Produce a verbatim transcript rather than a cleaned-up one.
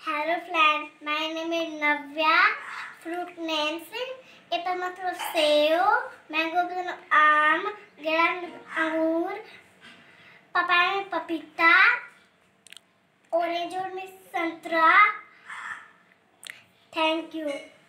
Hello friends, my name is Navya. Fruit names ito मतलब सेव, mango मतलब आम, गेड़ा मतलब अंगूर, पपाया में पपीता, ऑरेंज में संतरा. Thank you.